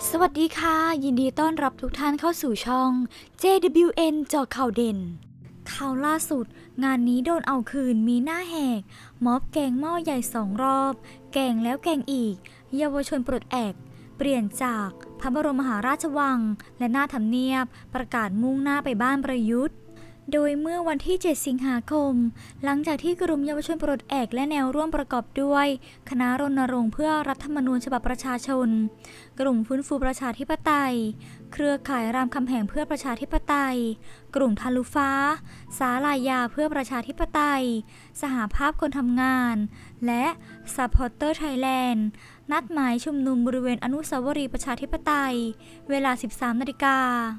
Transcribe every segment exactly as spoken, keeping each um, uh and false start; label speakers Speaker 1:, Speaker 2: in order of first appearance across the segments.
Speaker 1: สวัสดีค่ะยินดีต้อนรับทุกท่านเข้าสู่ช่อง เจ ดับเบิลยู เอ็น เจาะข่าวเด่นข่าวล่าสุดงานนี้โดนเอาคืนมีหน้าแหกม็อบแกงหม้อใหญ่สองรอบแกงแล้วแกงอีกเยาวชนปลดแอกเปลี่ยนจากพระบรมมหาราชวังและหน้าทำเนียบประกาศมุ่งหน้าไปบ้านประยุทธ์โดยเมื่อวันที่เจ็ดสิงหาคมหลังจากที่กลุ่มเยาวชนปลดแอกและแนวร่วมประกอบด้วยคณะรณรงค์เพื่อรัฐธรรมนูญฉบับประชาชนกลุ่มฟื้นฟูประชาธิปไตยเครือข่ายรามคำแหงเพื่อประชาธิปไตยกลุ่มทะลุฟ้าสาลายาเพื่อประชาธิปไตยสหภาพคนทำงานและซัพพอร์เตอร์ไทยแลนด์นัดหมายชุมนุมบริเวณอนุสาวรีย์ประชาธิปไตยเวลา สิบสามนาฬิกา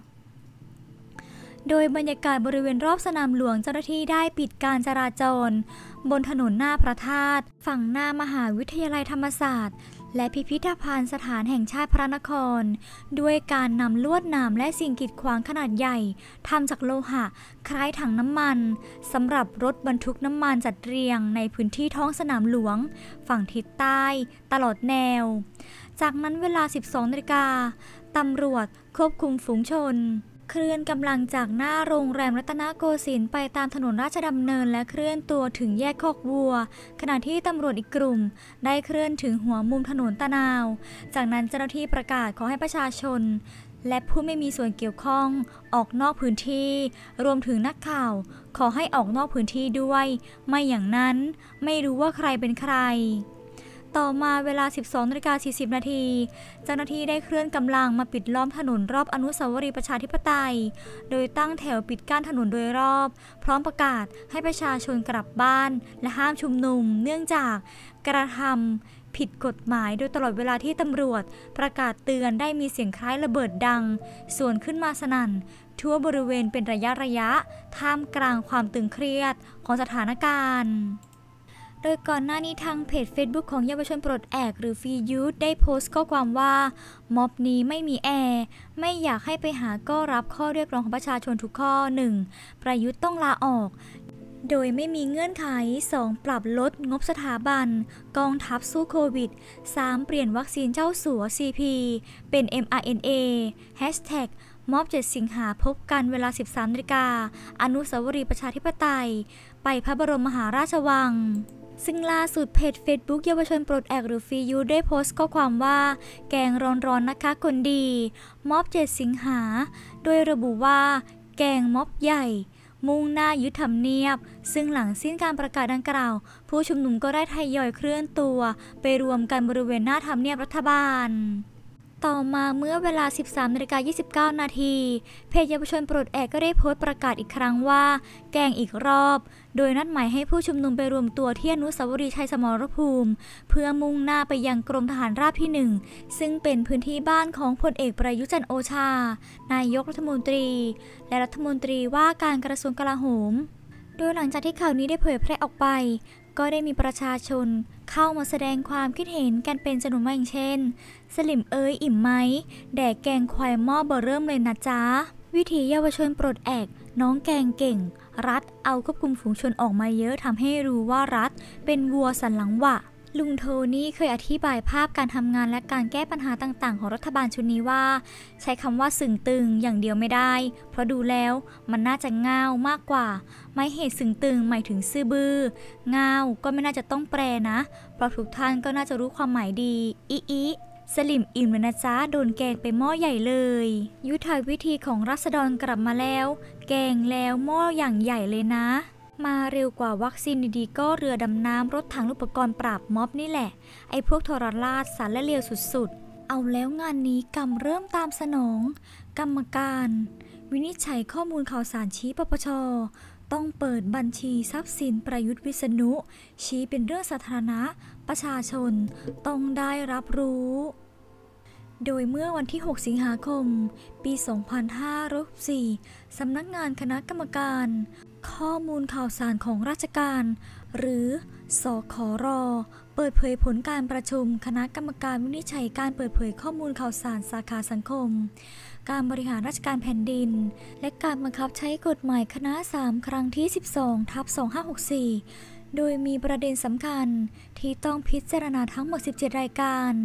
Speaker 1: โดยบรรยากาศบริเวณรอบสนามหลวงเจ้าหน้าที่ได้ปิดการจราจรบนถนนหน้าพระธาตุฝั่งหน้ามหาวิทยาลัยธรรมศาสตร์และพิพิธภัณฑ์สถานแห่งชาติพระนครด้วยการนำลวดหนามและสิ่งกีดขวางขนาดใหญ่ทำจากโลหะคล้ายถังน้ำมันสำหรับรถบรรทุกน้ำมันจัดเรียงในพื้นที่ท้องสนามหลวงฝั่งทิศใต้ตลอดแนวจากนั้นเวลา สิบสองนาฬิกาตำรวจควบคุมฝูงชนเคลื่อนกำลังจากหน้าโรงแรมรัตนโกสินทร์ไปตามถนนราชดำเนินและเคลื่อนตัวถึงแยกคอกวัวขณะที่ตำรวจอีกกลุ่มได้เคลื่อนถึงหัวมุมถนนตะนาวจากนั้นเจ้าหน้าที่ประกาศขอให้ประชาชนและผู้ไม่มีส่วนเกี่ยวข้องออกนอกพื้นที่รวมถึงนักข่าวขอให้ออกนอกพื้นที่ด้วยไม่อย่างนั้นไม่รู้ว่าใครเป็นใครต่อมาเวลา สิบสองนาฬิกาสี่สิบนาทีเจ้าหน้าที่ได้เคลื่อนกำลังมาปิดล้อมถนนรอบอนุสาวรีย์ประชาธิปไตยโดยตั้งแถวปิดกั้นถนนโดยรอบพร้อมประกาศให้ประชาชนกลับบ้านและห้ามชุมนุมเนื่องจากกระทำผิดกฎหมายโดยตลอดเวลาที่ตำรวจประกาศเตือนได้มีเสียงคล้ายระเบิดดังส่วนขึ้นมาสนั่นทั่วบริเวณเป็นระยะระยะท่ามกลางความตึงเครียดของสถานการณ์โดยก่อนหน้านี้ทางเพจ Facebook ของเยาวชนปลดแอกหรือฟรียูธได้โพสต์ข้อความว่าม็อบนี้ไม่มีแอร์ไม่อยากให้ไปหาก็รับข้อเรียกร้องของประชาชนทุกข้อ หนึ่ง ประยุทธ์ต้องลาออกโดยไม่มีเงื่อนไข สอง ปรับลดงบสถาบันกองทัพสู้โควิด สาม เปลี่ยนวัคซีนเจ้าสัว ซี พี เป็น เอ็ม อาร์ เอ็น เอ แฮชแท็กม็อบเจ็ดสิงหาพบกันเวลา สิบสามนาฬิกาอนุสาวรีย์ประชาธิปไตยไปพระบรมมหาราชวังซึ่งล่าสุดเพจ Facebook เยาวชนปลดแอกหรือฟรียูได้โพสต์ข้อความว่าแกงร้อนๆนะคะคนดีม็อบเจ็ดสิงหาโดยระบุว่าแกงม็อบใหญ่มุ่งหน้ายึดทำเนียบซึ่งหลังสิ้นการประกาศดังกล่าวผู้ชุมนุมก็ได้ทยอยเคลื่อนตัวไปรวมกันบริเวณหน้าทำเนียบรัฐบาลต่อมาเมื่อเวลา สิบสามนาฬิกายี่สิบเก้านาทีเพจเยาวชนปลดแอกก็ได้โพสต์ประกาศอีกครั้งว่าแกงอีกรอบโดยนัดหมายให้ผู้ชุมนุมไปรวมตัวที่อนุสาวรีย์ชัยสมรภูมิเพื่อมุ่งหน้าไปยังกรมทหารราบที่หนึ่งซึ่งเป็นพื้นที่บ้านของพลเอกประยุทธ์จันทร์โอชานายกรัฐมนตรีและรัฐมนตรีว่าการกระทรวงกลาโหมโดยหลังจากที่ข่าวนี้ได้เผยแพร่ออกไปก็ได้มีประชาชนเข้ามาแสดงความคิดเห็นกันเป็นจำนวนมากอย่างเช่นสลิมเอ้ยอิ่มไหมแดกแกงควายหม้อเบอร์เริ่มเลยนะจ๊ะวิถีเยาวชนปลดแอกน้องแกงเก่งรัฐเอาควบคุมฝูงชนออกมาเยอะทำให้รู้ว่ารัฐเป็นวัวสันหลังหวะลุงโทนี่เคยอธิบายภาพการทำงานและการแก้ปัญหาต่างๆของรัฐบาลชุดนี้ว่าใช้คำว่าสึงตึงอย่างเดียวไม่ได้เพราะดูแล้วมันน่าจะง่าวมากกว่าไม่เหตุสึงตึงหมายถึงซื่อบื้อง่าวก็ไม่น่าจะต้องแปลนะเพราะทุกท่านก็น่าจะรู้ความหมายดีอีอีสลิมอิ่มเลยนะจ๊ะโดนแกงไปหม้อใหญ่เลยยุทธวิธีของราษฎรกลับมาแล้วแกงแล้วหม้ออย่างใหญ่เลยนะมาเร็วกว่าวัคซีนดีๆก็เรือดำน้ำรถถังอุปกรณ์ปราบม็อบนี่แหละไอ้พวกทรราชสารและเลวสุดๆเอาแล้วงานนี้กรรมเริ่มตามสนองกรรมการวินิจฉัยข้อมูลข่าวสารชี้ปปช.ต้องเปิดบัญชีทรัพย์สินประยุทธ์วิษณุชี้เป็นเรื่องสาธารณะประชาชนต้องได้รับรู้โดยเมื่อวันที่หกสิงหาคมปีสองพันห้าร้อยสี่สำนักงานคณะกรรมการข้อมูลข่าวสารของราชการหรือสคร.เปิดเผยผลการประชุมคณะกรรมการวินิจฉัยการเปิดเผยข้อมูลข่าวสารสาขาสังคมการบริหารราชการแผ่นดินและการบังคับใช้กฎหมายคณะสามครั้งที่ สิบสอง ทับ สองพันห้าร้อยหกสิบสี่ โดยมีประเด็นสำคัญที่ต้องพิจารณาทั้งหมดสิบเจ็ดรายการ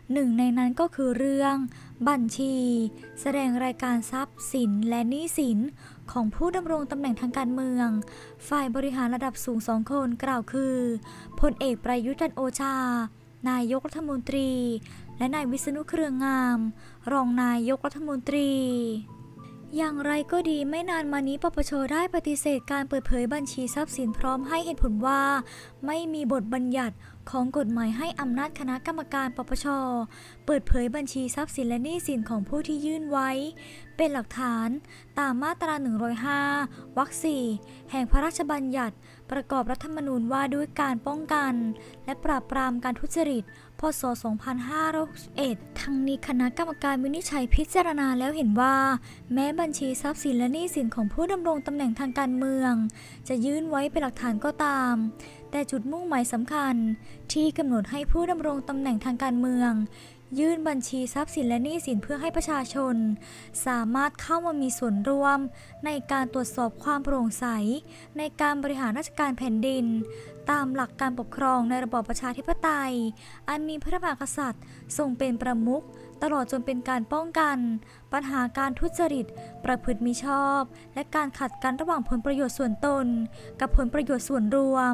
Speaker 1: หนึ่งในนั้นก็คือเรื่องบัญชีแสดงรายการทรัพย์สินและหนี้สินของผู้ดำรงตำแหน่งทางการเมืองฝ่ายบริหารระดับสูงสองคนกล่าวคือพลเอกประยุทธ์จันทร์โอชานายกรัฐมนตรีและนายวิษณุเครืองามรองนายกรัฐมนตรีอย่างไรก็ดีไม่นานมานี้ปปช.ได้ปฏิเสธการเปิดเผยบัญชีทรัพย์สินพร้อมให้เหตุผลว่าไม่มีบทบัญญัติของกฎหมายให้อำนาจคณะกรรมการปปช.เปิดเผยบัญชีทรัพย์สินและหนี้สินของผู้ที่ยื่นไว้เป็นหลักฐานตามมาตราหนึ่งร้อยห้าวรรคสี่แห่งพระราชบัญญัติประกอบรัฐธรรมนูญว่าด้วยการป้องกันและปราบปรามการทุจริตพ.ศ. สองพันห้าร้อยหกสิบเอ็ดทั้งนี้คณะกรรมการวินิจฉัยพิจารณาแล้วเห็นว่าแม้บัญชีทรัพย์สินและหนี้สินของผู้ดำรงตำแหน่งทางการเมืองจะยื่นไว้เป็นหลักฐานก็ตามแต่จุดมุ่งหมายสำคัญที่กำหนดให้ผู้ดำรงตำแหน่งทางการเมืองยื่นบัญชีทรัพย์สินและหนี้สินเพื่อให้ประชาชนสามารถเข้ามามีส่วนร่วมในการตรวจสอบความโปร่งใสในการบริหารราชการแผ่นดินตามหลักการปกครองในระบอบประชาธิปไตยอันมีพระมหากษัตริย์ทรงเป็นประมุขตลอดจนเป็นการป้องกันปัญหาการทุจริตประพฤติมิชอบและการขัดกันระหว่างผลประโยชน์ส่วนตนกับผลประโยชน์ส่วนรวม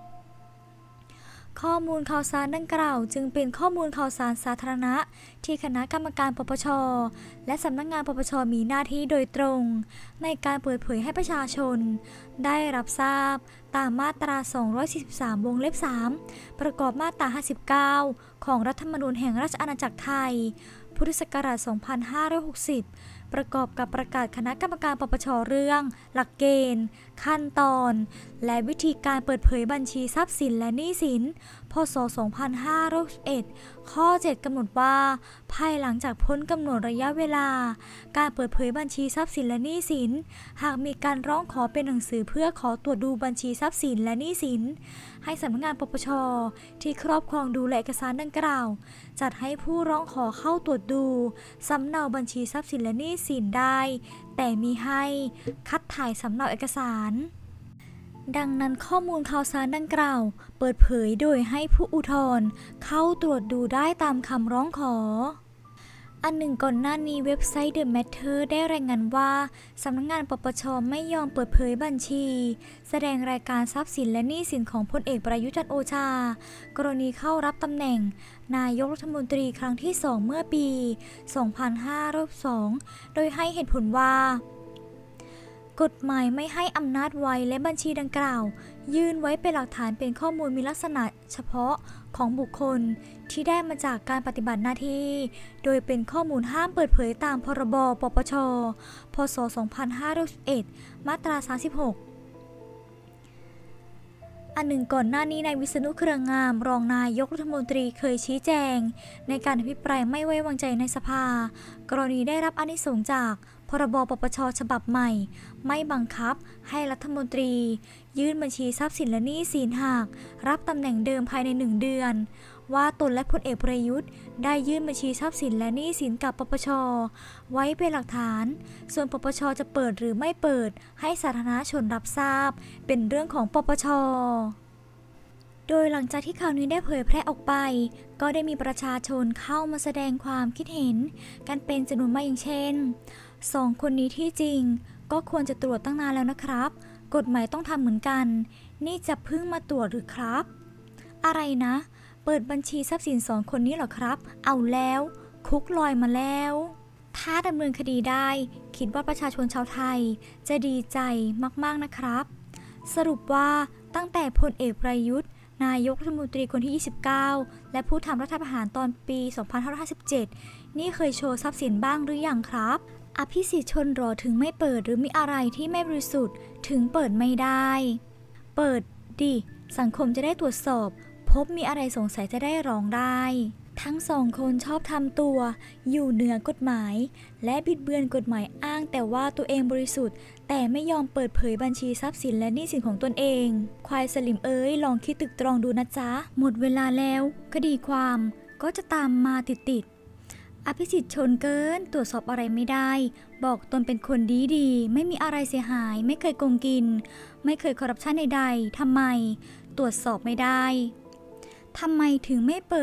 Speaker 1: ข้อมูลข่าวสารดังกล่าวจึงเป็นข้อมูลข่าวสารสาธารณะที่คณะกรรมการปปช.และสำนักงานปปช.มีหน้าที่โดยตรงในการเปิดเผยให้ประชาชนได้รับทราบตามมาตราสองร้อยสี่สิบสามวงเล็บสามประกอบมาตราห้าสิบเก้าของรัฐธรรมนูญแห่งราชอาณาจักรไทยพุทธศักราชสองพันห้าร้อยหกสิบประกอบกับประกาศคณะกรรมการปปช.เรื่องหลักเกณฑ์ขั้นตอนและวิธีการเปิดเผยบัญชีทรัพย์สินและหนี้สินพ.ศ. สองพันห้าร้อยสิบเอ็ดข้อเจ็ดกำหนดว่าภายหลังจากพ้นกำหนดระยะเวลาการเปิดเผยบัญชีทรัพย์สินและหนี้สินหากมีการร้องขอเป็นหนังสือเพื่อขอตรวจดูบัญชีทรัพย์สินและหนี้สินให้สำนักงานปปช.ที่ครอบครองดูแลเอกสารดังกล่าวจัดให้ผู้ร้องขอเข้าตรวจดูสำเนาบัญชีทรัพย์สินและหนี้สินได้แต่มิให้คัดถ่ายสำเนาเอกสารดังนั้นข้อมูลข่าวสารดังกล่าวเปิดเผยโดยให้ผู้อุทธรณ์เข้าตรวจดูได้ตามคำร้องขออันหนึ่งก่อนหน้านี้เว็บไซต์ The Matter ได้รายงานว่าสำนักงานปปช.ไม่ยอมเปิดเผยบัญชีแสดงรายการทรัพย์สินและหนี้สินของพลเอกประยุทธ์จันทร์โอชากรณีเข้ารับตำแหน่งนายกรัฐมนตรีครั้งที่สองเมื่อปี สองพันห้าร้อยสอง โดยให้เหตุผลว่ากฎหมายไม่ให้อำนาจไว้และบัญชีดังกล่าวยื่นไว้เป็นหลักฐานเป็นข้อมูลมีลักษณะเฉพาะของบุคคลที่ได้มาจากการปฏิบัติหน้าที่โดยเป็นข้อมูลห้ามเปิดเผยตามพรบปปช.พ.ศ. สองพันห้าร้อยสิบเอ็ดมาตราสามสิบหกอันหนึ่งก่อนหน้านี้นายวิษณุเครืองามรองนายกรัฐมนตรีเคยชี้แจงในการอภิปรายไม่ไว้วางใจในสภากรณีได้รับอานิสงส์จากพรบปปช.ฉบับใหม่ไม่บังคับให้รัฐมนตรียื่นบัญชีทรัพย์สินและหนี้สินหากรับตำแหน่งเดิมภายในหนึ่งเดือนว่าตนและพลเอกประยุทธ์ได้ยื่นบัญชีทรัพย์สินและหนี้สินกับปปช.ไว้เป็นหลักฐานส่วนปปช.จะเปิดหรือไม่เปิดให้สาธารณชนรับทราบเป็นเรื่องของปปช.โดยหลังจากที่ข่าวนี้ได้เผยแพร่ออกไปก็ได้มีประชาชนเข้ามาแสดงความคิดเห็นกันเป็นจำนวนมากอย่างเช่นสองคนนี้ที่จริงก็ควรจะตรวจตั้งนานแล้วนะครับกฎหมายต้องทำเหมือนกันนี่จะเพิ่งมาตรวจหรือครับอะไรนะเปิดบัญชีทรัพย์สินสองคนนี้เหรอครับเอาแล้วคุกลอยมาแล้วถ้าดำเนินคดีได้คิดว่าประชาชนชาวไทยจะดีใจมากๆนะครับสรุปว่าตั้งแต่พลเอกประยุทธ์นายกรัฐมนตรีคนที่ยี่สิบเก้าและผู้ทำรัฐประหารตอนปีสองพันห้าร้อยห้าสิบเจ็ดนี่เคยโชว์ทรัพย์สินบ้างหรือยังครับอภิสิทธิ์ชนหรอถึงไม่เปิดหรือมีอะไรที่ไม่บริสุทธิ์ถึงเปิดไม่ได้เปิดดิสังคมจะได้ตรวจสอบพบมีอะไรสงสัยจะได้ร้องได้ทั้งสองคนชอบทำตัวอยู่เหนือกฎหมายและบิดเบือนกฎหมายอ้างแต่ว่าตัวเองบริสุทธิ์แต่ไม่ยอมเปิดเผยบัญชีทรัพย์สินและหนี้สินของตนเองควายสลิมเอ้ยลองคิดตึกตรองดูนะจ๊ะหมดเวลาแล้วคดีความก็จะตามมาติดๆอภิสิทธิ์ชนเกินตรวจสอบอะไรไม่ได้บอกตนเป็นคนดีดีไม่มีอะไรเสียหายไม่เคยโกงกินไม่เคยคอร์รัปชันใดๆทำไมตรวจสอบไม่ได้ทำไมถึงไม่เปิด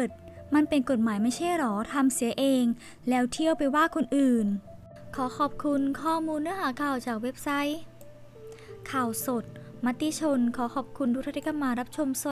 Speaker 1: มันเป็นกฎหมายไม่ใช่หรอทำเสียเองแล้วเที่ยวไปว่าคนอื่นขอขอบคุณข้อมูลเนื้อหาข่าวจากเว็บไซต์ข่าวสดมติชนขอขอบคุณทุกท่านที่เข้ามารับชม